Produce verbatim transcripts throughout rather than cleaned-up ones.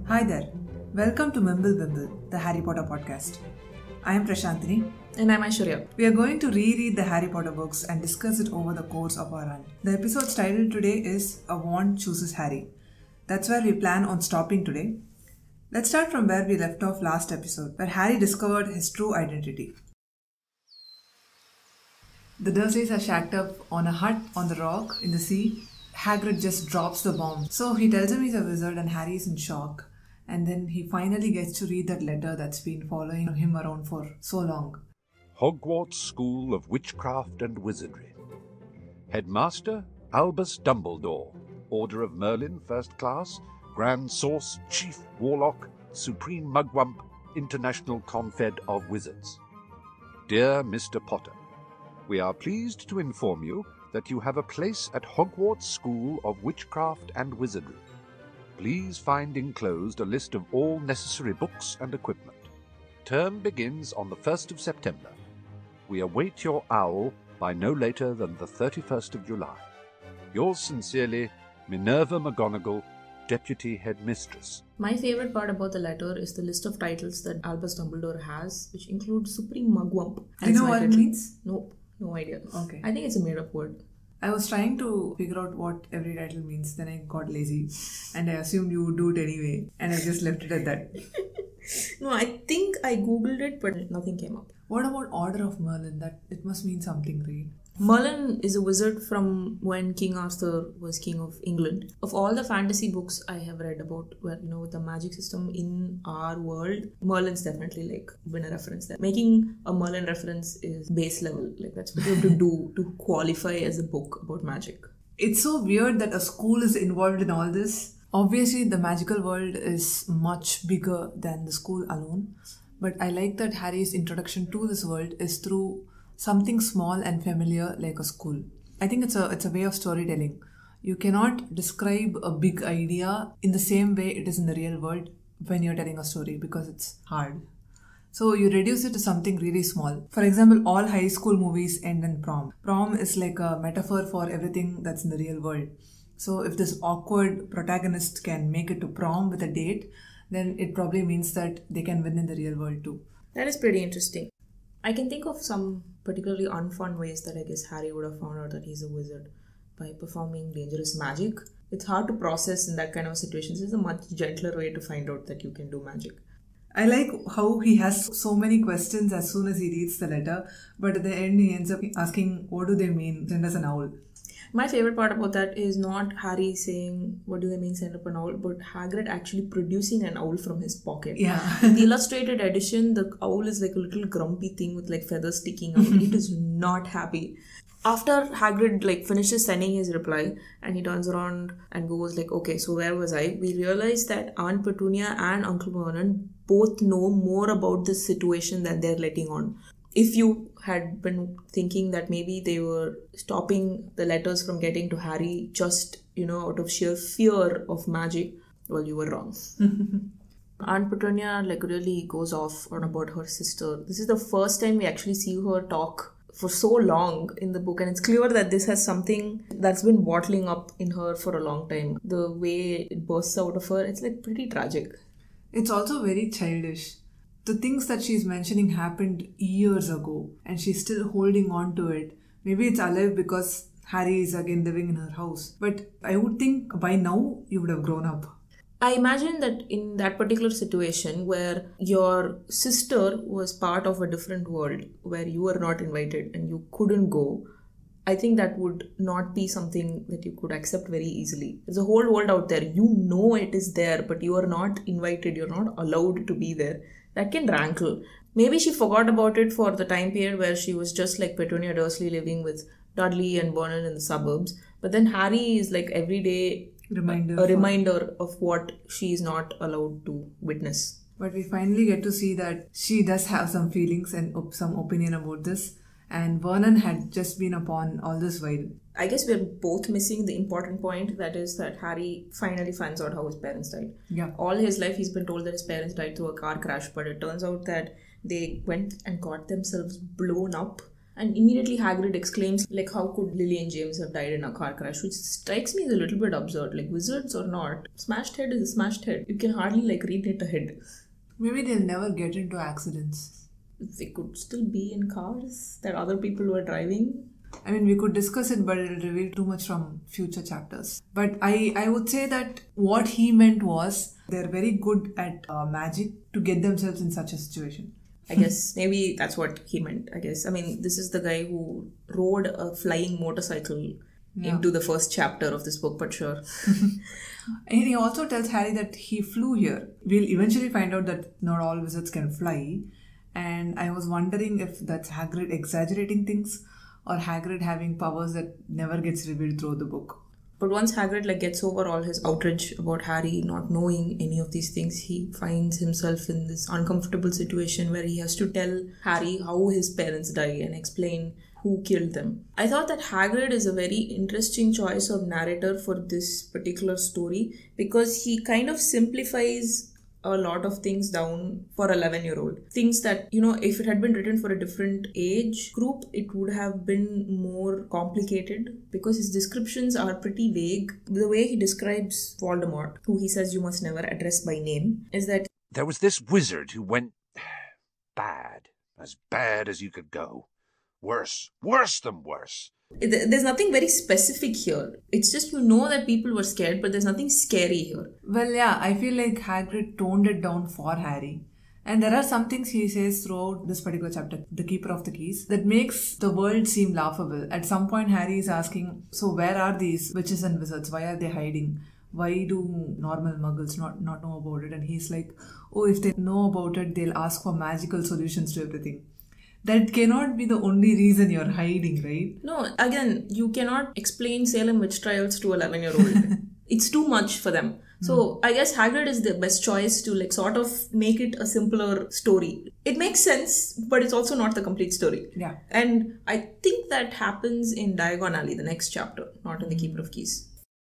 Hi there. Welcome to Mimblewimble, the Harry Potter podcast. I am Prashantini. And I'm Aishwarya. We are going to reread the Harry Potter books and discuss it over the course of our run. The episode's title today is A Wand Chooses Harry. That's where we plan on stopping today. Let's start from where we left off last episode, where Harry discovered his true identity. The Dursleys are shacked up on a hut on the rock in the sea. Hagrid just drops the bomb. So he tells him he's a wizard and Harry is in shock. And then he finally gets to read that letter that's been following him around for so long. Hogwarts School of Witchcraft and Wizardry. Headmaster, Albus Dumbledore. Order of Merlin, First Class. Grand Source, Chief Warlock, Supreme Mugwump, International Confed of Wizards. Dear Mister Potter, we are pleased to inform you that you have a place at Hogwarts School of Witchcraft and Wizardry. Please find enclosed a list of all necessary books and equipment. Term begins on the first of September. We await your owl by no later than the thirty-first of July. Yours sincerely, Minerva McGonagall, Deputy Headmistress. My favourite part about the letter is the list of titles that Albus Dumbledore has, which include Supreme Mugwump. Do you know what it means? Nope, no idea. Okay. I think it's a made-up word. I was trying to figure out what every title means, then I got lazy and I assumed you would do it anyway and I just left it at that. No, I think I googled it but nothing came up. What about Order of Merlin? That it must mean something, right? Merlin is a wizard from when King Arthur was king of England. Of all the fantasy books I have read about, where you know, the magic system in our world, Merlin's definitely like been a reference there. Making a Merlin reference is base level. Like that's what you have to do to qualify as a book about magic. It's so weird that a school is involved in all this. Obviously, the magical world is much bigger than the school alone. But I like that Harry's introduction to this world is through something small and familiar like a school. I think it's a it's a way of storytelling. You cannot describe a big idea in the same way it is in the real world when you're telling a story because it's hard. So you reduce it to something really small. For example, all high school movies end in prom. Prom is like a metaphor for everything that's in the real world. So if this awkward protagonist can make it to prom with a date, then it probably means that they can win in the real world too. That is pretty interesting. I can think of some particularly unfun ways that I guess Harry would have found out that he's a wizard by performing dangerous magic. It's hard to process in that kind of situation. This is a much gentler way to find out that you can do magic. I like how he has so many questions as soon as he reads the letter, but at the end he ends up asking, what do they mean? Send us an owl. My favourite part about that is not Harry saying, what do they mean, send up an owl, but Hagrid actually producing an owl from his pocket. Yeah. In the illustrated edition, the owl is like a little grumpy thing with like feathers sticking out. It is not happy. After Hagrid like finishes sending his reply and he turns around and goes like, okay, so where was I? We realize that Aunt Petunia and Uncle Vernon both know more about this situation than they're letting on. If you had been thinking that maybe they were stopping the letters from getting to Harry just, you know, out of sheer fear of magic, well, you were wrong. Aunt Petunia like really goes off on about her sister. This is the first time we actually see her talk for so long in the book, and it's clear that this has something that's been bottling up in her for a long time. The way it bursts out of her, it's like pretty tragic. It's also very childish. The things that she's mentioning happened years ago and she's still holding on to it. Maybe it's alive because Harry is again living in her house. But I would think by now you would have grown up. I imagine that in that particular situation where your sister was part of a different world where you were not invited and you couldn't go, I think that would not be something that you could accept very easily. There's a whole world out there. You know it is there, but you are not invited. You're not allowed to be there. That can rankle. Maybe she forgot about it for the time period where she was just like Petunia Dursley living with Dudley and Vernon in the suburbs. But then Harry is like every day Reminder a reminder of what she is not allowed to witness. But we finally get to see that she does have some feelings and op- some opinion about this. And Vernon had just been upon all this while. I guess we're both missing the important point, that is that Harry finally finds out how his parents died. Yeah. All his life he's been told that his parents died through a car crash, but it turns out that they went and got themselves blown up And immediately Hagrid exclaims, like, how could Lily and James have died in a car crash? Which strikes me as a little bit absurd. Like, wizards or not, smashed head is a smashed head. You can hardly, like, reknit a head. Maybe they'll never get into accidents. They could still be in cars that other people were driving. I mean, we could discuss it, but it'll reveal too much from future chapters. But I, I would say that what he meant was they're very good at uh, magic to get themselves in such a situation. I guess maybe that's what he meant, I guess. I mean, this is the guy who rode a flying motorcycle yeah. into the first chapter of this book, but sure. And he also tells Harry that he flew here. We'll eventually find out that not all wizards can fly. And I was wondering if that's Hagrid exaggerating things or Hagrid having powers that never gets revealed through the book. But once Hagrid like gets over all his outrage about Harry not knowing any of these things, he finds himself in this uncomfortable situation where he has to tell Harry how his parents died and explain who killed them. I thought that Hagrid is a very interesting choice of narrator for this particular story because he kind of simplifies a lot of things down for eleven year old. Things that, you know, if it had been written for a different age group, it would have been more complicated because his descriptions are pretty vague. The way he describes Voldemort, who he says you must never address by name, is that there was this wizard who went bad, as bad as you could go. Worse, worse than worse. There's nothing very specific here. It's just you know that people were scared, but there's nothing scary here. Well, yeah, I feel like Hagrid toned it down for Harry. And there are some things he says throughout this particular chapter, The Keeper of the Keys, that makes the world seem laughable. At some point, Harry is asking, so where are these witches and wizards? Why are they hiding? Why do normal muggles not, not know about it? And he's like, oh, if they know about it, they'll ask for magical solutions to everything. That cannot be the only reason you're hiding, right? No, again, you cannot explain Salem witch trials to eleven year old. It's too much for them. So mm. I guess Hagrid is the best choice to like sort of make it a simpler story. It makes sense, but it's also not the complete story. Yeah. And I think that happens in Diagon Alley, the next chapter, not in The Keeper of Keys.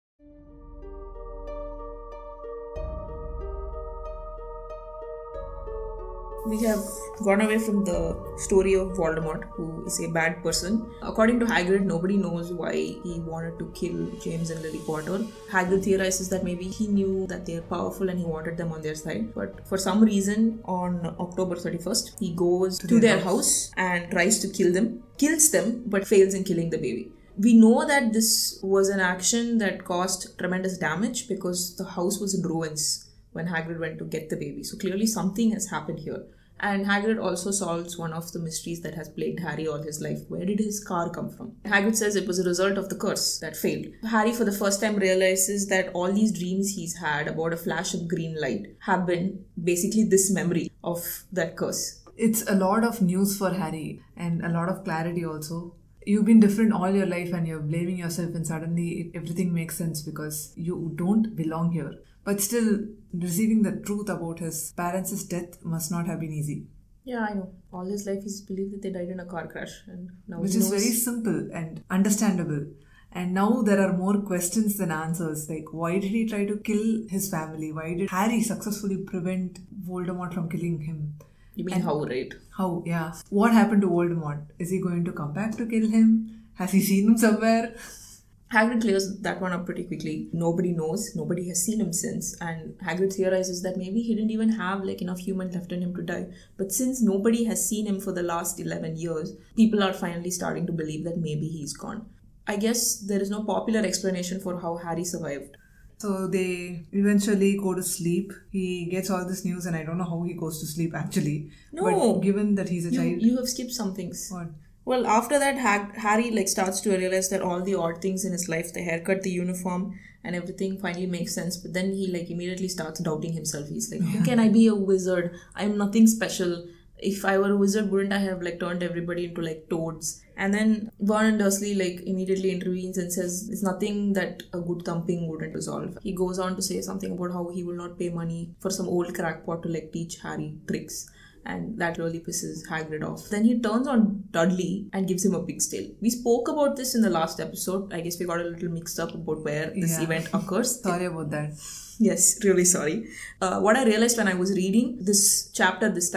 We have gone away from the story of Voldemort, who is a bad person. According to Hagrid, nobody knows why he wanted to kill James and Lily Potter. Hagrid theorizes that maybe he knew that they're powerful and he wanted them on their side. But for some reason, on October thirty-first, he goes to, to their house. house and tries to kill them, kills them, but fails in killing the baby. We know that this was an action that caused tremendous damage because the house was in ruins when Hagrid went to get the baby. So clearly something has happened here. And Hagrid also solves one of the mysteries that has plagued Harry all his life. Where did his car come from? Hagrid says it was a result of the curse that failed. Harry for the first time realizes that all these dreams he's had about a flash of green light have been basically this memory of that curse. It's a lot of news for Harry and a lot of clarity also. You've been different all your life and you're blaming yourself and suddenly everything makes sense because you don't belong here. But still, receiving the truth about his parents' death must not have been easy. Yeah, I know. All his life he's believed that they died in a car crash. and now Which is very simple and understandable. And now there are more questions than answers. Like, why did he try to kill his family? Why did Harry successfully prevent Voldemort from killing him? You mean and how, right? How, yeah. What happened to Voldemort? Is he going to come back to kill him? Has he seen him somewhere? Hagrid clears that one up pretty quickly. Nobody knows. Nobody has seen him since. And Hagrid theorizes that maybe he didn't even have like enough human left in him to die. But since nobody has seen him for the last eleven years, people are finally starting to believe that maybe he's gone. I guess there is no popular explanation for how Harry survived. So they eventually go to sleep. He gets all this news and I don't know how he goes to sleep actually. No. But given that he's a you, child... You have skipped some things. What? Well, after that, ha- Harry like starts to realize that all the odd things in his life, the haircut, the uniform, and everything finally makes sense. But then he like immediately starts doubting himself. He's like, how can I be a wizard? I'm nothing special. If I were a wizard, wouldn't I have like turned everybody into like toads? And then Vernon Dursley like immediately intervenes and says it's nothing that a good thumping wouldn't resolve. He goes on to say something about how he will not pay money for some old crackpot to like teach Harry tricks. And that really pisses Hagrid off. Then he turns on Dudley and gives him a pig's tail. We spoke about this in the last episode. I guess we got a little mixed up about where this yeah. event occurs. Sorry about that. Yes, really sorry. Uh, what I realized when I was reading this chapter this time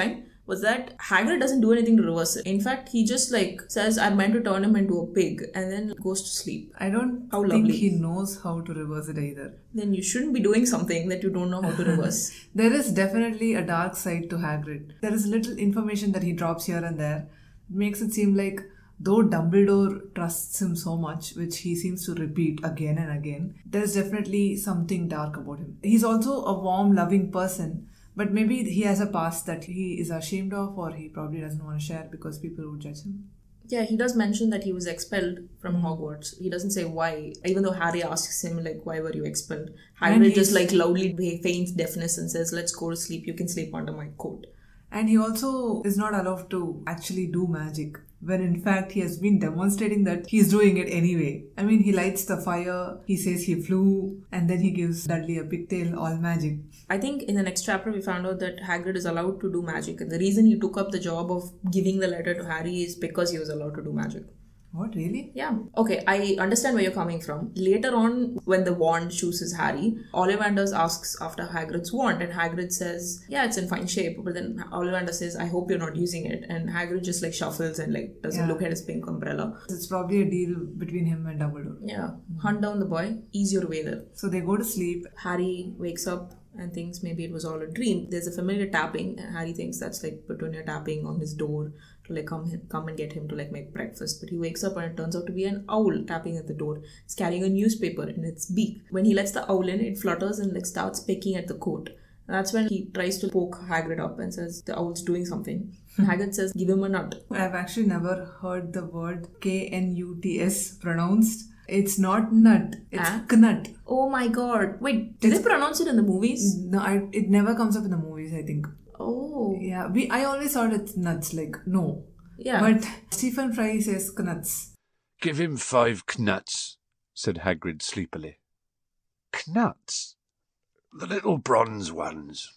was that Hagrid doesn't do anything to reverse it. In fact, he just like says, I'm meant to turn him into a pig, and then goes to sleep. I don't How think lovely. he knows how to reverse it either. Then you shouldn't be doing something that you don't know how to reverse. There is definitely a dark side to Hagrid. There is little information that he drops here and there. It makes it seem like though Dumbledore trusts him so much, which he seems to repeat again and again, there's definitely something dark about him. He's also a warm, loving person, but maybe he has a past that he is ashamed of, or he probably doesn't want to share because people would judge him. Yeah, he does mention that he was expelled from mm. Hogwarts. He doesn't say why, even though Harry asks him, like, why were you expelled? Harry just, like, loudly feigns deafness and says, let's go to sleep, you can sleep under my coat. And he also is not allowed to actually do magic, when in fact he has been demonstrating that he's doing it anyway. I mean, he lights the fire, he says he flew, and then he gives Dudley a pigtail, all magic. I think in the next chapter we found out that Hagrid is allowed to do magic, and the reason he took up the job of giving the letter to Harry is because he was allowed to do magic. What, really? Yeah. Okay, I understand where you're coming from. Later on, when the wand chooses Harry, Ollivander asks after Hagrid's wand, and Hagrid says, yeah, it's in fine shape. But then Ollivander says, I hope you're not using it. And Hagrid just like shuffles and like doesn't yeah. look at his pink umbrella. It's probably a deal between him and Dumbledore. Yeah. Hunt down the boy, ease your way there. So they go to sleep. Harry wakes up and thinks maybe it was all a dream. There's a familiar tapping, and Harry thinks that's like Petunia tapping on his door to like come come and get him to like make breakfast. But he wakes up and it turns out to be an owl tapping at the door. It's carrying a newspaper in its beak. When he lets the owl in, it flutters and like starts pecking at the coat. And that's when he tries to poke Hagrid up and says the owl's doing something. And Hagrid says, give him a nut. I've actually never heard the word K N U T S pronounced. It's not nut. It's ah? knut. Oh my god. Wait, did it's, they pronounce it in the movies? No, I, it never comes up in the movies, I think. Oh. Yeah, we. I always thought it's nuts, like, no. Yeah. But Stephen Fry says knuts. Give him five knuts, said Hagrid sleepily. Knuts? The little bronze ones.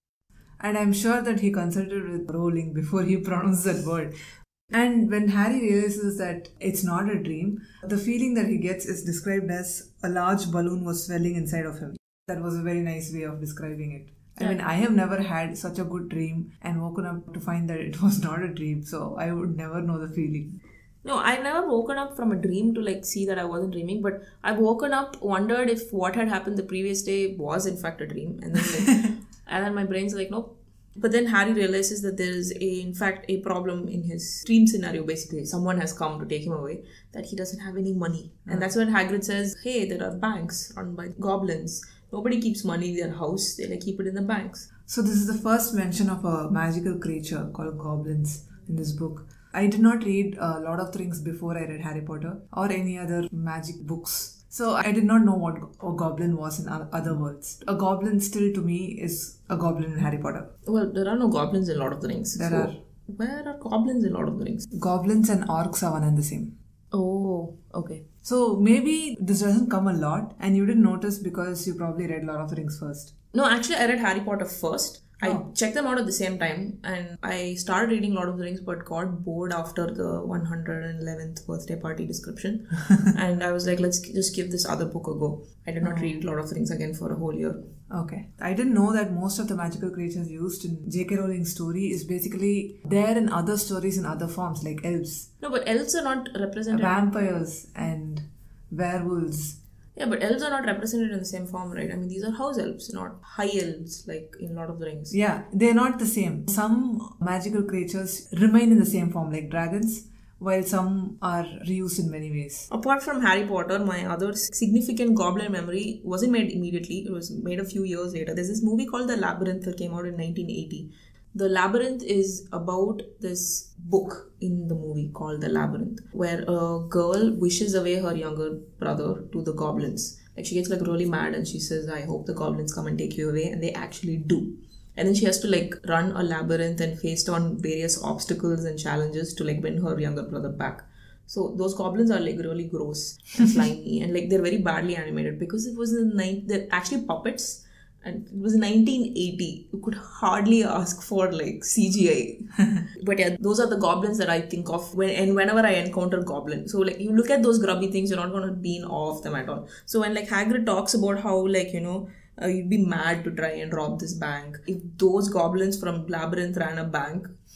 And I'm sure that he consulted with Rowling before he pronounced that word. And when Harry realizes that it's not a dream, the feeling that he gets is described as a large balloon was swelling inside of him. That was a very nice way of describing it. I mean, I have never had such a good dream and woken up to find that it was not a dream, so I would never know the feeling. No, I've never woken up from a dream to like see that I wasn't dreaming, but I've woken up, wondered if what had happened the previous day was in fact a dream, and then like, and then my brain's like, nope. But then Harry realizes that there is, a, in fact, a problem in his dream scenario, basically. Someone has come to take him away, that he doesn't have any money. Mm. And that's when Hagrid says, hey, there are banks run by goblins. Nobody keeps money in their house. They like keep it in the banks. So this is the first mention of a magical creature called goblins in this book. I did not read a lot of things before I read Harry Potter or any other magic books. So I did not know what a goblin was in other words. A goblin still to me is a goblin in Harry Potter. Well, there are no goblins in Lord of the Rings. There so are. Where are goblins in Lord of the Rings? Goblins and orcs are one and the same. Oh, okay. So maybe this doesn't come a lot and you didn't notice because you probably read Lord of the Rings first. No, actually I read Harry Potter first. Oh. I checked them out at the same time and I started reading Lord of the Rings but got bored after the one hundred eleventh birthday party description. And I was like, let's just give this other book a go. I did not oh. read Lord of the Rings again for a whole year. Okay. I didn't know that most of the magical creatures used in J K Rowling's story is basically there in other stories in other forms like elves. No, but elves are not represented. Vampires and werewolves. Yeah, but elves are not represented in the same form, right? I mean, these are house elves, not high elves like in Lord of the Rings. Yeah, they're not the same. Some magical creatures remain in the same form like dragons, while some are reused in many ways. Apart from Harry Potter, my other significant goblin memory wasn't made immediately. It was made a few years later. There's this movie called The Labyrinth that came out in nineteen eighty. The Labyrinth is about this book in the movie called The Labyrinth, where a girl wishes away her younger brother to the goblins. Like she gets like really mad and she says, I hope the goblins come and take you away, and they actually do. And then she has to like run a labyrinth and face on various obstacles and challenges to like win her younger brother back. So those goblins are like really gross and slimy and like they're very badly animated because it was in the ninth, they're actually puppets. And it was nineteen eighty. You could hardly ask for like C G I. But yeah, those are the goblins that I think of when and whenever I encounter goblins. So like you look at those grubby things, you're not going to be in awe of them at all. So when like Hagrid talks about how like, you know, uh, you'd be mad to try and rob this bank. If those goblins from Labyrinth ran a bank,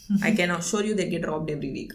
I can assure you they get robbed every week.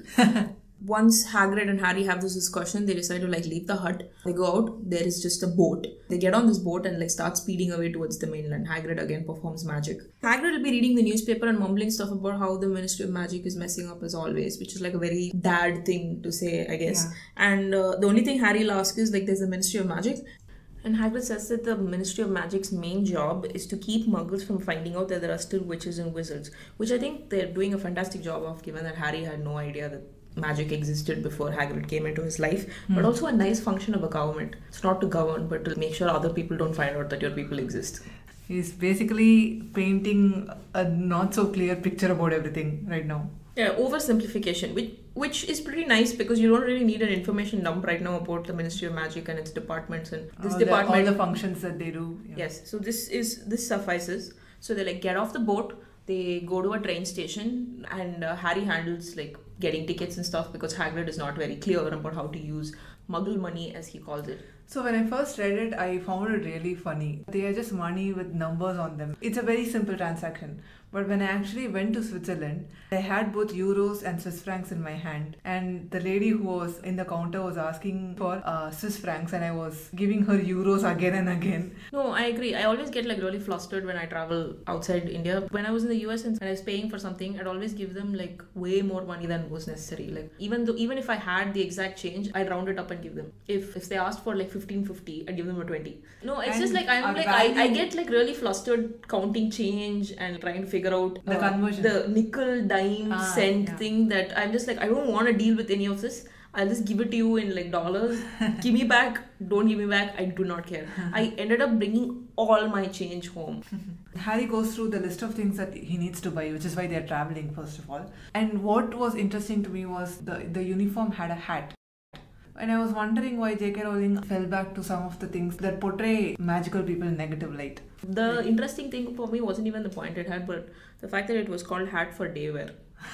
Once Hagrid and Harry have this discussion, they decide to like leave the hut. They go out, there is just a boat. They get on this boat and like start speeding away towards the mainland. Hagrid again performs magic. Hagrid will be reading the newspaper and mumbling stuff about how the Ministry of Magic is messing up as always, which is like a very dad thing to say, I guess. Yeah. And uh, the only thing Harry will ask is like, there's the Ministry of Magic. And Hagrid says that the Ministry of Magic's main job is to keep muggles from finding out that there are still witches and wizards, which I think they're doing a fantastic job of, given that Harry had no idea that magic existed before Hagrid came into his life. Mm. But also a nice function of a government. It's not to govern, but to make sure other people don't find out that your people exist. He's basically painting a not so clear picture about everything right now. Yeah, oversimplification, which which is pretty nice because you don't really need an information dump right now about the Ministry of Magic and its departments and this all department. The, all the functions that they do. Yeah. Yes, so this is this suffices. So they like get off the boat, they go to a train station, and uh, Harry handles like getting tickets and stuff because Hagrid is not very clear about how to use Muggle money, as he calls it. So when I first read it, I found it really funny. They are just money with numbers on them. It's a very simple transaction. But when I actually went to Switzerland, I had both euros and Swiss francs in my hand. And the lady who was in the counter was asking for uh, Swiss francs, and I was giving her euros again and again. No, I agree. I always get like really flustered when I travel outside India. When I was in the U S and when I was paying for something, I'd always give them like way more money than was necessary. Like even though even if I had the exact change, I'd round it up and give them. If if they asked for like fifteen fifty, I'd give them a twenty. No, it's and just like I'm like I, I get like really flustered counting change and trying to figure figure out the uh, conversion, the nickel dime ah, cent yeah. thing that I'm just like, I don't want to deal with any of this. I'll just give it to you in like dollars. Give me back. Don't give me back. I do not care. I ended up bringing all my change home. Harry goes through the list of things that he needs to buy, which is why they're traveling first of all. And what was interesting to me was the, the uniform had a hat. And I was wondering why J K Rowling fell back to some of the things that portray magical people in negative light. The like, interesting thing for me wasn't even the point it had, but the fact that it was called hat for day wear.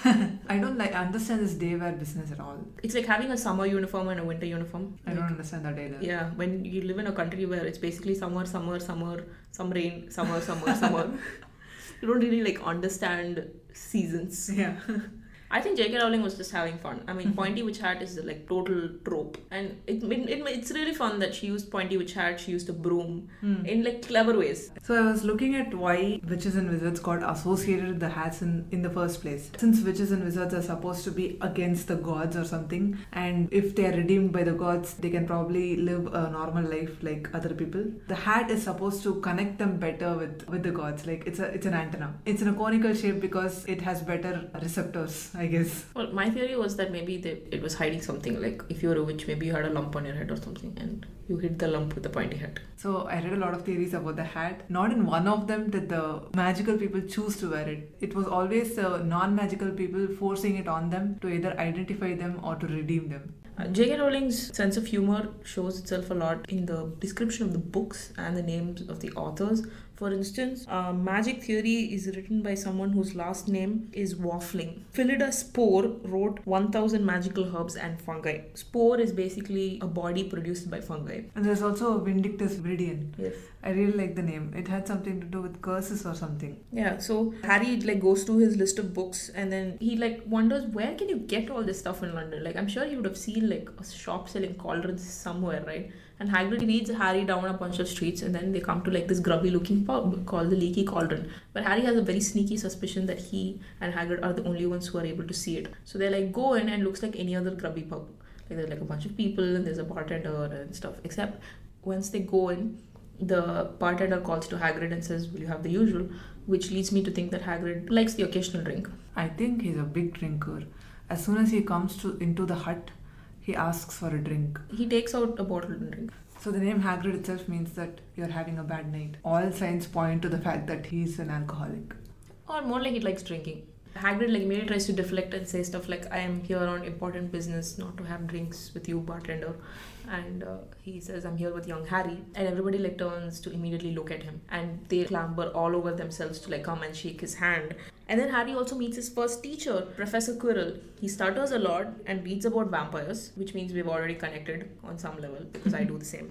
I don't like understand this day wear business at all. It's like having a summer uniform and a winter uniform. I like, don't understand that either. Yeah, when you live in a country where it's basically summer, summer, summer, some rain, summer, summer, summer. You don't really like understand seasons. Yeah. I think J K Rowling was just having fun. I mean, Pointy Witch Hat is like total trope, and it, it, it it's really fun that she used Pointy Witch Hat. She used a broom mm. in like clever ways. So I was looking at why witches and wizards got associated with the hats in in the first place. Since witches and wizards are supposed to be against the gods or something, and if they are redeemed by the gods, they can probably live a normal life like other people. The hat is supposed to connect them better with with the gods. Like it's a it's an antenna. It's in a conical shape because it has better receptors, I guess. Well, my theory was that maybe they, it was hiding something. Like if you were a witch, maybe you had a lump on your head or something, and you hid the lump with the pointy hat. So I read a lot of theories about the hat. Not in one of them did the magical people choose to wear it. It was always the non-magical people forcing it on them to either identify them or to redeem them. Uh, J K Rowling's sense of humor shows itself a lot in the description of the books and the names of the authors. For instance, uh, Magic Theory is written by someone whose last name is Waffling. Phillida Spore wrote one thousand magical herbs and fungi. Spore is basically a body produced by fungi. And there's also a Vindictus Viridian. Yes. I really like the name. It had something to do with curses or something. Yeah, so Harry like goes through his list of books and then he like wonders where can you get all this stuff in London? Like I'm sure he would have seen like a shop selling cauldrons somewhere, right? And Hagrid leads Harry down a bunch of streets and then they come to like this grubby looking pub called the Leaky Cauldron. But Harry has a very sneaky suspicion that he and Hagrid are the only ones who are able to see it. So they like go in and it looks like any other grubby pub. Like there's like a bunch of people and there's a bartender and stuff. Except once they go in, the bartender calls to Hagrid and says, will you have the usual? Which leads me to think that Hagrid likes the occasional drink. I think he's a big drinker. As soon as he comes to into the hut, he asks for a drink. He takes out a bottle and drink. So the name Hagrid itself means that you're having a bad night. All signs point to the fact that he's an alcoholic. Or more like he likes drinking. Hagrid like immediately tries to deflect and say stuff like, I am here on important business, not to have drinks with you, bartender. And uh, he says, I'm here with young Harry. And everybody like turns to immediately look at him. And they clamber all over themselves to like come and shake his hand. And then Harry also meets his first teacher, Professor Quirrell. He stutters a lot and reads about vampires, which means we've already connected on some level because I do the same thing.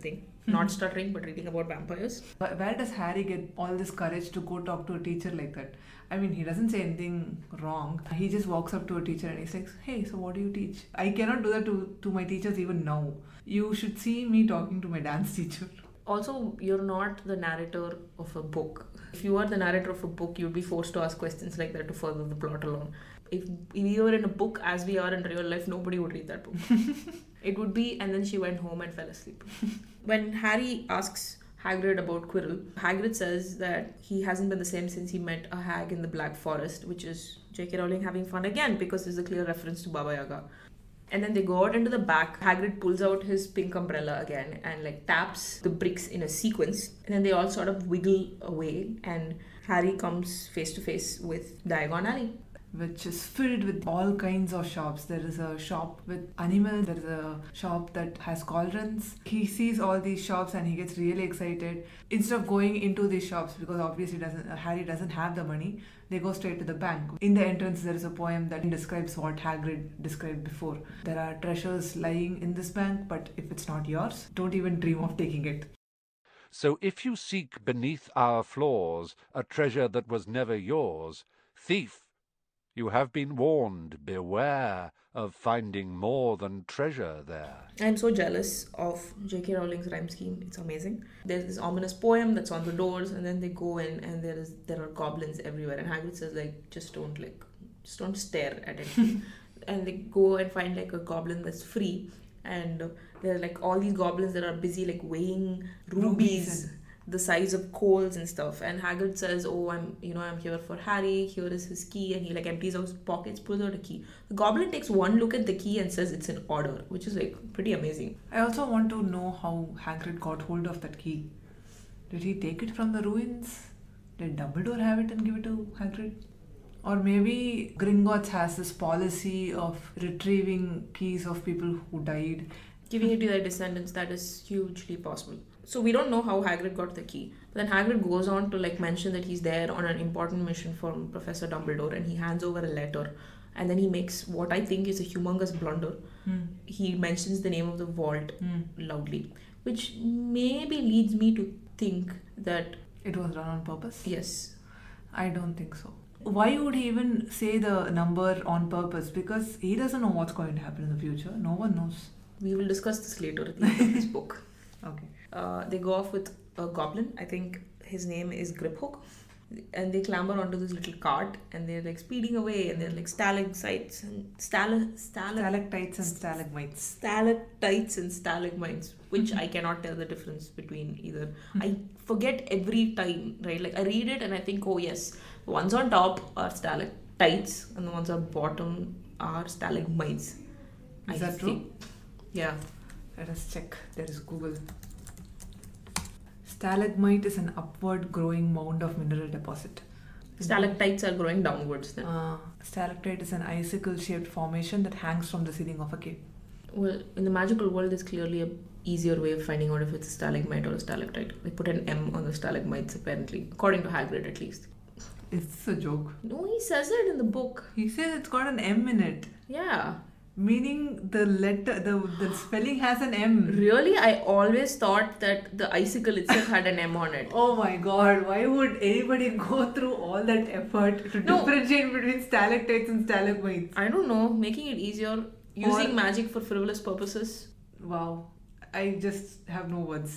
not stuttering but reading about vampires. But where does Harry get all this courage to go talk to a teacher like that? I mean, he doesn't say anything wrong. He just walks up to a teacher and he's like, hey, so what do you teach? I cannot do that to, to my teachers even now. You should see me talking to my dance teacher. Also, you're not the narrator of a book. If you are the narrator of a book, you'd be forced to ask questions like that to further the plot along. If we were in a book as we are in real life, nobody would read that book. It would be, and then she went home and fell asleep. When Harry asks Hagrid about Quirrell, Hagrid says that he hasn't been the same since he met a hag in the Black Forest, which is J K Rowling having fun again because there's a clear reference to Baba Yaga. And then they go out into the back. Hagrid pulls out his pink umbrella again and like taps the bricks in a sequence. And then they all sort of wiggle away and Harry comes face to face with Diagon Alley, which is filled with all kinds of shops. There is a shop with animals, there is a shop that has cauldrons. He sees all these shops and he gets really excited. Instead of going into these shops, because obviously doesn't uh, Harry doesn't have the money, they go straight to the bank. In the entrance, there is a poem that describes what Hagrid described before. There are treasures lying in this bank, but if it's not yours, don't even dream of taking it. So if you seek beneath our floors a treasure that was never yours, thief, you have been warned, beware of finding more than treasure there. I'm so jealous of J K Rowling's rhyme scheme. It's amazing. There's this ominous poem that's on the doors, and then they go in, and there is there are goblins everywhere. And Hagrid says, like, just don't like, just don't stare at it. And they go and find like a goblin that's free, and uh, there are like all these goblins that are busy like weighing rubies. rubies the size of coals and stuff, and Hagrid says, oh, I'm you know I'm here for Harry, here is his key, and he like empties out his pockets, pulls out a key. The goblin takes one look at the key and says it's in order, which is like pretty amazing. I also want to know how Hagrid got hold of that key. Did he take it from the ruins? Did Dumbledore have it and give it to Hagrid? Or maybe Gringotts has this policy of retrieving keys of people who died, giving it to their descendants. That is hugely possible. So we don't know how Hagrid got the key. But then Hagrid goes on to like mention that he's there on an important mission from Professor Dumbledore, and he hands over a letter. And then he makes what I think is a humongous blunder. Mm. He mentions the name of the vault mm. loudly, which maybe leads me to think that it was done on purpose. Yes. I don't think so. Why would he even say the number on purpose? Because he doesn't know what's going to happen in the future. No one knows. We will discuss this later at the end of this book. Okay. Uh, they go off with a goblin. I think his name is Griphook. And they clamber onto this little cart and they're like speeding away, and they're like stalactites and stala, stala, stalactites and stalagmites. Stalactites and stalagmites, which I cannot tell the difference between either. I forget every time, right? Like I read it and I think, oh yes, the ones on top are stalactites and the ones on bottom are stalagmites. Is I that true? think. Yeah. Let us check. There is Google. Stalagmite is an upward growing mound of mineral deposit. Stalactites are growing downwards then. Uh, stalactite is an icicle shaped formation that hangs from the ceiling of a cave. Well, in the magical world, there's clearly a easier way of finding out if it's a stalagmite or a stalactite. They put an M on the stalagmites, apparently, according to Hagrid at least. Is this a joke? No, he says it in the book. He says it's got an M in it. Yeah. Meaning the letter, the, the spelling has an M. Really? I always thought that the icicle itself had an M on it. Oh my god, why would anybody go through all that effort to no. differentiate between stalactites and stalagmites? I don't know, making it easier, using or, magic for frivolous purposes. Wow, I just have no words.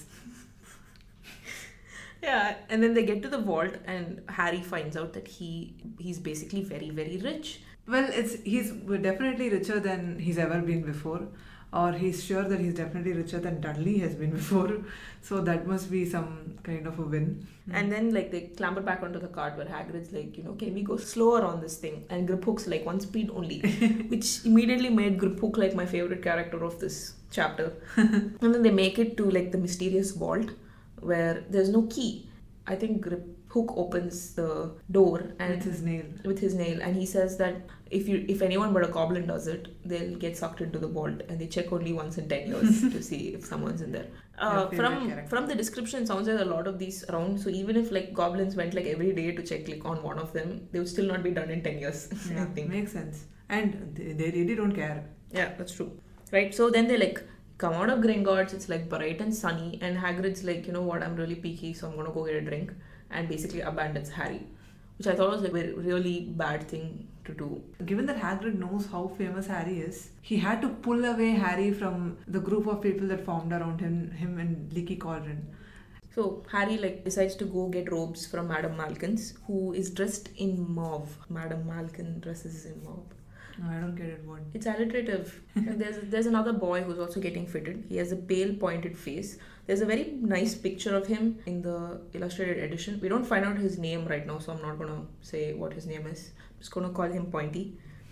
Yeah, and then they get to the vault and Harry finds out that he he's basically very, very rich. Well, it's he's definitely richer than he's ever been before, or he's sure that he's definitely richer than Dudley has been before. So that must be some kind of a win. And then like they clamber back onto the cart where Hagrid's like, you know, can we go slower on this thing? And Griphook's like one speed only, which immediately made Griphook like my favorite character of this chapter. And then they make it to like the mysterious vault where there's no key. I think Griphook opens the door and with his nail. With his nail, and he says that if you if anyone but a goblin does it, they'll get sucked into the vault, and they check only once in ten years to see if someone's in there. Uh, from character. From the description, it sounds like a lot of these around. So even if like goblins went like every day to check like on one of them, they would still not be done in ten years. Yeah, I think makes sense. And they, they really don't care. Yeah, that's true. Right. So then they like come out of Gringotts, it's like bright and sunny, and Hagrid's like, you know what, I'm really peaky, so I'm gonna go get a drink, and basically abandons Harry, which I thought was like a really bad thing to do. Given that Hagrid knows how famous Harry is, he had to pull away Harry from the group of people that formed around him, him and Leaky Cauldron. So Harry like decides to go get robes from Madam Malkins, who is dressed in mauve. Madam Malkin dresses in mauve. No, I don't get it. What? It's alliterative. And there's there's another boy who's also getting fitted. He has a pale, pointed face. There's a very nice picture of him in the illustrated edition. We don't find out his name right now, so I'm not gonna say what his name is. I'm just gonna call him Pointy.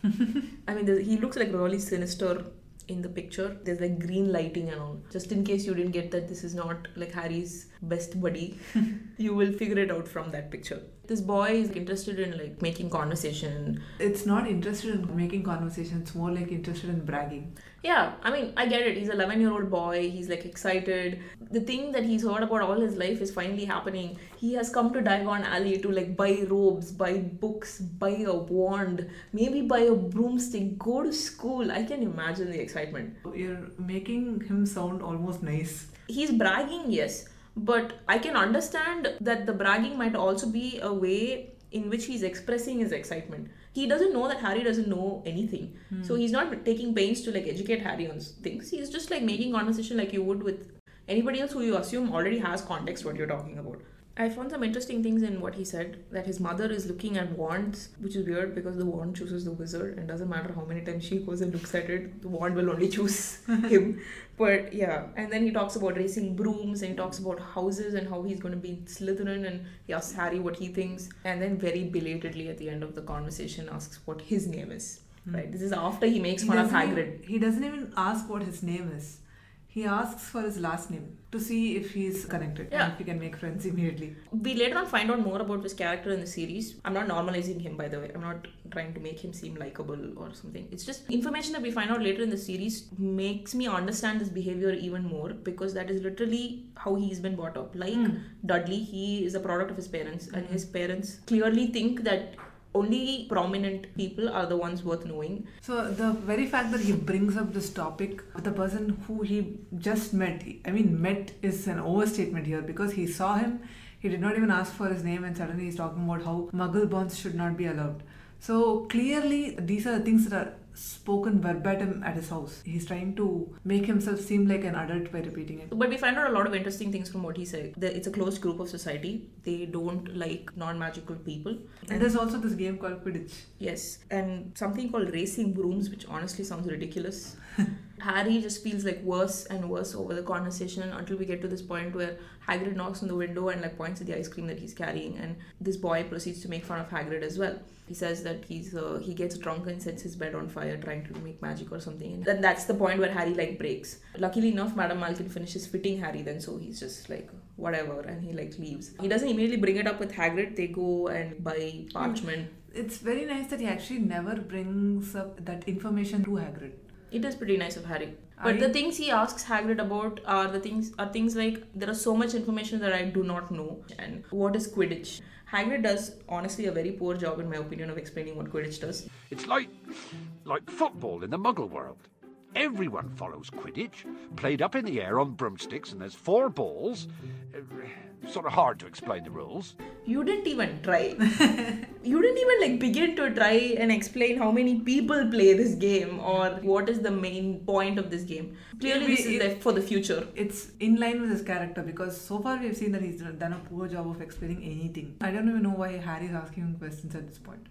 I mean, he looks like really sinister in the picture. There's like green lighting and all. Just in case you didn't get that this is not like Harry's best buddy, you will figure it out from that picture. This boy is interested in like making conversation. It's not interested in making conversation, it's more like interested in bragging. Yeah, I mean, I get it. He's an eleven year old boy. He's like excited. The thing that he's heard about all his life is finally happening. He has come to Diagon Alley to like buy robes, buy books, buy a wand, maybe buy a broomstick, go to school. I can imagine the excitement. You're making him sound almost nice. He's bragging, yes. But I can understand that the bragging might also be a way in which he's expressing his excitement. He doesn't know that Harry doesn't know anything. Hmm. So he's not taking pains to like educate Harry on things. He's just like making conversation like you would with anybody else who you assume already has context what you're talking about. I found some interesting things in what he said, that his mother is looking at wands, which is weird because the wand chooses the wizard and doesn't matter how many times she goes and looks at it, the wand will only choose him. But yeah, and then he talks about racing brooms and he talks about houses and how he's going to be in Slytherin, and he asks Harry what he thinks, and then very belatedly at the end of the conversation asks what his name is. Mm. Right? This is after he makes he fun of Even, Hagrid. he doesn't even ask what his name is. He asks for his last name to see if he's connected yeah. and if he can make friends immediately. We later on find out more about this character in the series. I'm not normalizing him, by the way. I'm not trying to make him seem likable or something. It's just information that we find out later in the series makes me understand this behavior even more, because that is literally how he's been brought up. Like mm. Dudley, he is a product of his parents, and his parents clearly think that only prominent people are the ones worth knowing. So the very fact that he brings up this topic with the person who he just met, I mean met is an overstatement here, because he saw him, he did not even ask for his name, and suddenly he's talking about how muggle bonds should not be allowed. So clearly these are the things that are spoken verbatim at his house. He's trying to make himself seem like an adult by repeating it. But we find out a lot of interesting things from what he said. It's a closed group of society. They don't like non-magical people. And, and there's also this game called Quidditch. Yes, and something called racing brooms, which honestly sounds ridiculous. Harry just feels like worse and worse over the conversation until we get to this point where Hagrid knocks on the window and like points at the ice cream that he's carrying, and this boy proceeds to make fun of Hagrid as well. He says that he's uh, he gets drunk and sets his bed on fire trying to make magic or something, and then that's the point where Harry like breaks. Luckily enough, Madam Malkin finishes fitting Harry then, so he's just like whatever, and he like leaves. He doesn't immediately bring it up with Hagrid. They go and buy parchment. It's very nice that he actually never brings up that information to Hagrid. It is pretty nice of Harry. But I... the things he asks Hagrid about are the things are things like, there is so much information that I do not know. And what is Quidditch? Hagrid does honestly a very poor job, in my opinion, of explaining what Quidditch does. It's like like football in the Muggle world. Everyone follows Quidditch, played up in the air on broomsticks, and there's four balls. Uh, sort of hard to explain the rules. You didn't even try. You didn't even like begin to try and explain how many people play this game or what is the main point of this game. Clearly, this is there for the future. It's in line with his character, because so far we've seen that he's done a poor job of explaining anything. I don't even know why Harry's asking him questions at this point.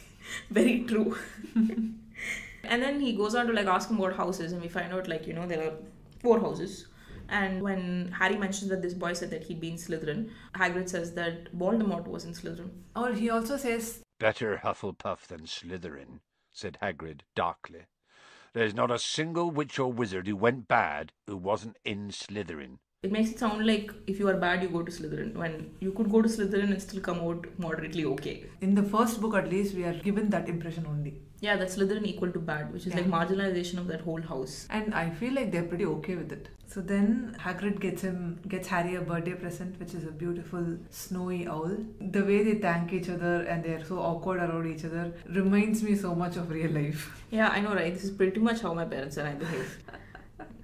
Very true. And then he goes on to like ask him about houses, and we find out like, you know, there are four houses. And when Harry mentions that this boy said that he'd be in Slytherin, Hagrid says that Voldemort was in Slytherin. Or he also says, "Better Hufflepuff than Slytherin," said Hagrid darkly. "There's not a single witch or wizard who went bad who wasn't in Slytherin." It makes it sound like if you are bad, you go to Slytherin, when you could go to Slytherin and still come out moderately okay. In the first book at least, we are given that impression only. Yeah, that's Slytherin equal to bad, which is yeah. like marginalization of that whole house. And I feel like they're pretty okay with it. So then Hagrid gets him, gets Harry a birthday present, which is a beautiful snowy owl. The way they thank each other and they're so awkward around each other reminds me so much of real life. Yeah, I know, right? This is pretty much how my parents and I behave.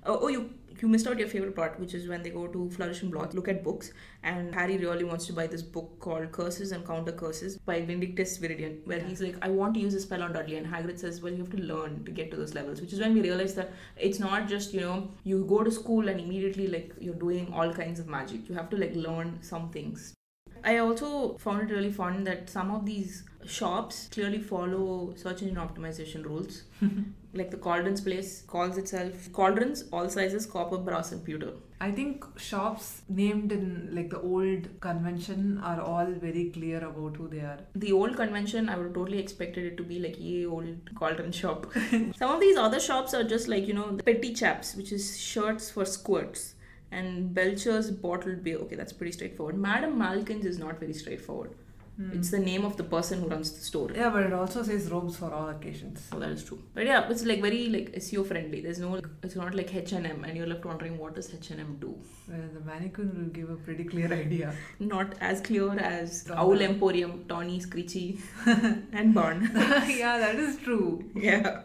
Oh, oh you you missed out your favorite part, which is when they go to Flourish and Blotch, look at books, and Harry really wants to buy this book called Curses and Counter Curses by Vindictus Viridian, where yeah. he's like, I want to use a spell on Dudley, and Hagrid says, well, you have to learn to get to those levels, which is when we realize that it's not just, you know, you go to school and immediately, like, you're doing all kinds of magic. You have to, like, learn some things. I also found it really fun that some of these shops clearly follow search engine optimization rules. Like the Cauldron's place calls itself Cauldrons, all sizes, copper, brass and pewter. I think shops named in like the old convention are all very clear about who they are. The old convention, I would have totally expected it to be like, yay, old Cauldron shop. Some of these other shops are just like, you know, the petty chaps, which is shirts for squirts. And Belcher's bottled beer. Okay, that's pretty straightforward. Madam Malkins is not very straightforward. Hmm. It's the name of the person who runs the store. Yeah, but it also says robes for all occasions. Oh, that is true. But yeah, it's like very like S E O friendly. There's no, it's not like H and M and you're left wondering what does H and M do. Well, the mannequin will give a pretty clear idea. Not as clear as Owl Emporium, Tawny, Screechy and Barn. Yeah, that is true. Yeah.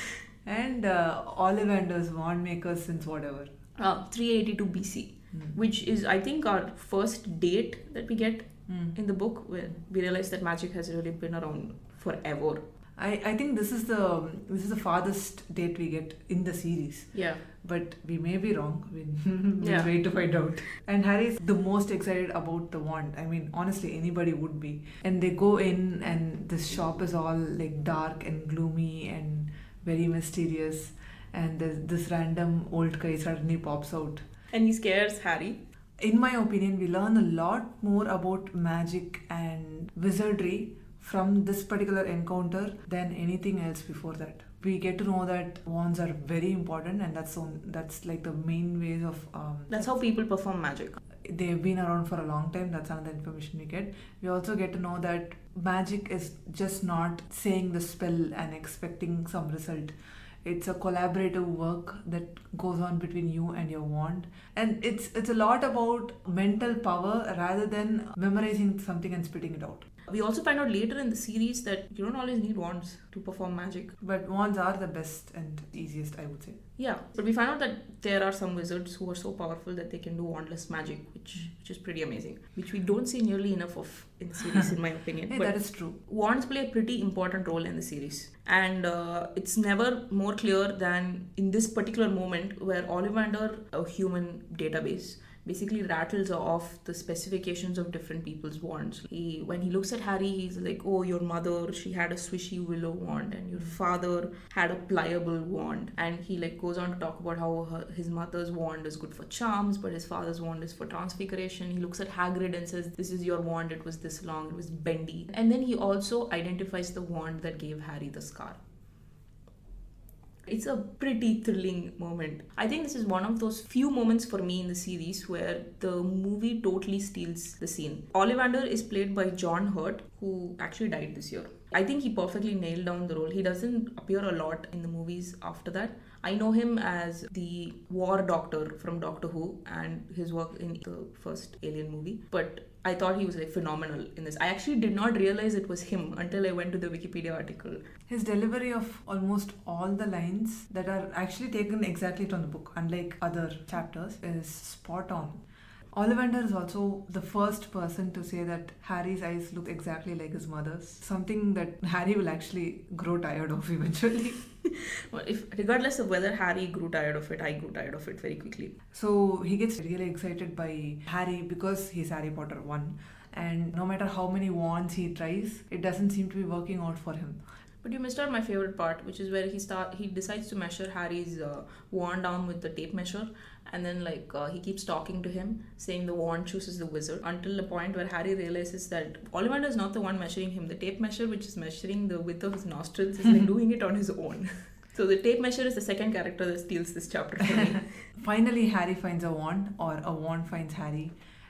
And uh, Ollivander's wand makers since whatever. Uh, three eighty-two B C, mm. which is, I think, our first date that we get mm. in the book, where we realize that magic has really been around forever. I, I think this is the this is the farthest date we get in the series. Yeah. But we may be wrong. We'll yeah. wait to find out. And Harry's the most excited about the wand. I mean, honestly, anybody would be. And they go in and this shop is all like dark and gloomy and very mysterious. And there's this random old guy suddenly pops out. And he scares Harry. In my opinion, we learn a lot more about magic and wizardry from this particular encounter than anything else before that. We get to know that wands are very important, and that's on, that's like the main ways of... Um, that's how people perform magic. They've been around for a long time. That's another information we get. We also get to know that magic is just not saying the spell and expecting some result. It's a collaborative work that goes on between you and your wand. And it's it's a lot about mental power rather than memorizing something and spitting it out. We also find out later in the series that you don't always need wands to perform magic. But wands are the best and easiest, I would say. Yeah, but we find out that there are some wizards who are so powerful that they can do wandless magic, which which is pretty amazing. Which we don't see nearly enough of in the series, in my opinion. Yeah, but that is true. Wands play a pretty important role in the series. And uh, it's never more clear than in this particular moment where Ollivander, a human database, basically rattles off the specifications of different people's wands. He, when he looks at Harry, he's like, oh, your mother, she had a swishy willow wand, and your father had a pliable wand. And he like goes on to talk about how her, his mother's wand is good for charms, but his father's wand is for transfiguration. He looks at Hagrid and says, this is your wand, it was this long, it was bendy. And then he also identifies the wand that gave Harry the scar. It's a pretty thrilling moment. I think this is one of those few moments for me in the series where the movie totally steals the scene. Ollivander is played by John Hurt, who actually died this year. I think he perfectly nailed down the role. He doesn't appear a lot in the movies after that. I know him as the war doctor from Doctor Who and his work in the first Alien movie. But I thought he was like phenomenal in this. I actually did not realize it was him until I went to the Wikipedia article. His delivery of almost all the lines that are actually taken exactly from the book, unlike other chapters, is spot on. Ollivander is also the first person to say that Harry's eyes look exactly like his mother's. Something that Harry will actually grow tired of eventually. Well, if regardless of whether Harry grew tired of it, I grew tired of it very quickly. So he gets really excited by Harry because he's Harry Potter one. And no matter how many wands he tries, it doesn't seem to be working out for him. But you missed out my favorite part, which is where he start he decides to measure Harry's uh, wand down with the tape measure, and then like uh, he keeps talking to him, saying the wand chooses the wizard, until the point where Harry realizes that Ollivander is not the one measuring him. The tape measure, which is measuring the width of his nostrils, is like doing it on his own. So the tape measure is the second character that steals this chapter for me. Finally, Harry finds a wand, or a wand finds Harry.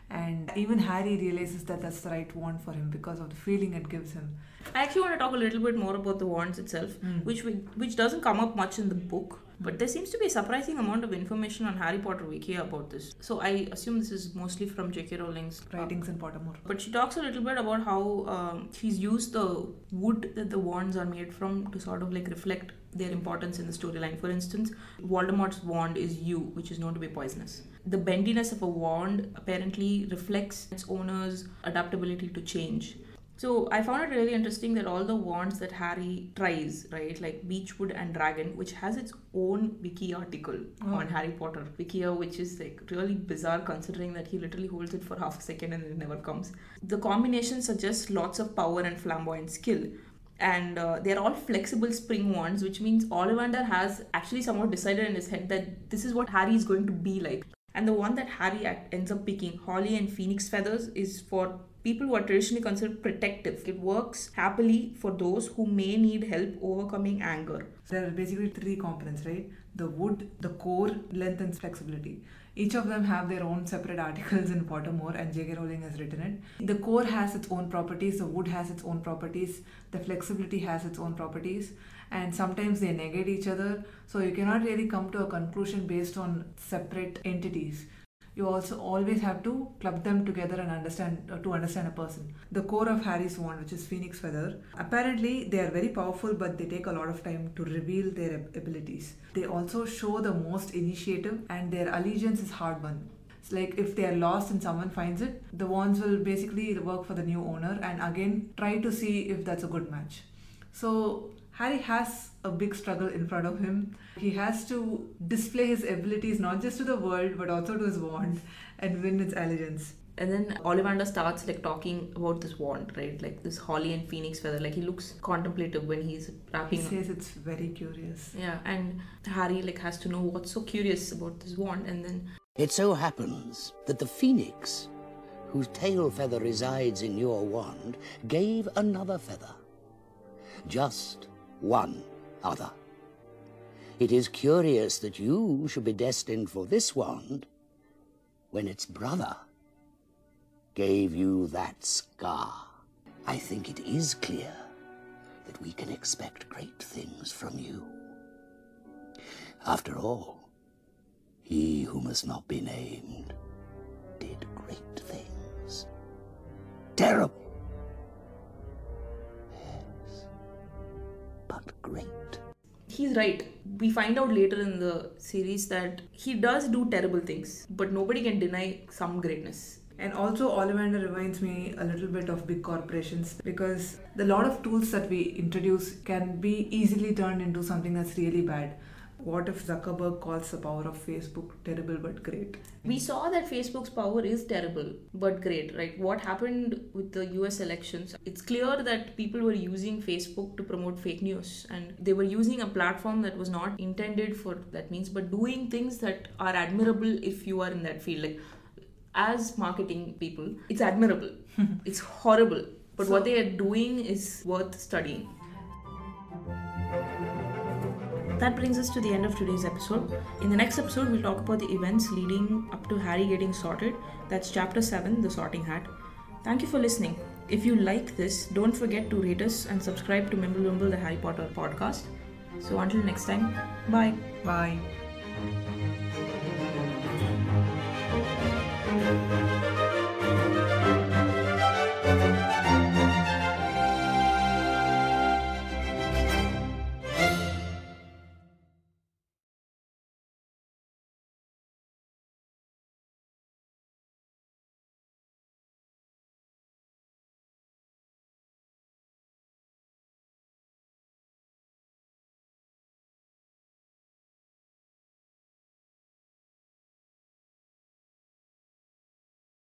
And even Harry realizes that that's the right wand for him because of the feeling it gives him. I actually want to talk a little bit more about the wands itself, Mm. which we, which doesn't come up much in the book. But there seems to be a surprising amount of information on Harry Potter Wiki about this. So I assume this is mostly from J K Rowling's Writings in Pottermore. But she talks a little bit about how um, she's used the wood that the wands are made from to sort of like reflect their importance in the storyline. For instance, Voldemort's wand is yew, which is known to be poisonous. The bendiness of a wand apparently reflects its owner's adaptability to change. So I found it really interesting that all the wands that Harry tries, right, like Beechwood and Dragon, which has its own wiki article Oh. on Harry Potter Wikia, which is like really bizarre considering that he literally holds it for half a second and it never comes. The combination suggests lots of power and flamboyant skill. And uh, they're all flexible spring wands, which means Ollivander has actually somewhat decided in his head that this is what Harry is going to be like. And the one that Harry ends up picking, Holly and Phoenix Feathers, is for people who are traditionally considered protective. It works happily for those who may need help overcoming anger. There are basically three components, right? The wood, the core, length and flexibility. Each of them have their own separate articles in Pottermore, and J K Rowling has written it. The core has its own properties, the wood has its own properties, the flexibility has its own properties, and sometimes they negate each other. So you cannot really come to a conclusion based on separate entities. You also always have to club them together and understand uh, to understand a person. The core of Harry's wand, which is Phoenix Feather, apparently they are very powerful, but they take a lot of time to reveal their ab- abilities. They also show the most initiative, and their allegiance is hard won. It's like if they are lost and someone finds it, the wands will basically work for the new owner and again try to see if that's a good match. So Harry has a big struggle in front of him. He has to display his abilities not just to the world but also to his wand and win its allegiance. And then Ollivander starts like talking about this wand, right? Like this Holly and Phoenix Feather. Like he looks contemplative when he's He wrapping. says it's very curious. Yeah, and Harry like has to know what's so curious about this wand, and then It so happens that the phoenix, whose tail feather resides in your wand, gave another feather. Just one other. It is curious that you should be destined for this wand when its brother gave you that scar. I think it is clear that we can expect great things from you. After all, he who must not be named did great things. Terrible. Yes, but great. he's right. We find out later in the series that he does do terrible things, but nobody can deny some greatness. And also Ollivander reminds me a little bit of big corporations, because the lot of tools that we introduce can be easily turned into something that's really bad. What if Zuckerberg calls the power of Facebook terrible but great? We saw that Facebook's power is terrible but great, right? What happened with the U S elections? It's clear that people were using Facebook to promote fake news, and they were using a platform that was not intended for that means, but doing things that are admirable if you are in that field. Like, as marketing people, it's admirable. It's horrible. But So- what they are doing is worth studying. That brings us to the end of today's episode. In the next episode, we'll talk about the events leading up to Harry getting sorted. That's chapter seven, The Sorting Hat. Thank you for listening. If you like this, don't forget to rate us and subscribe to Mimblewimble, the Harry Potter podcast. So until next time, bye. Bye.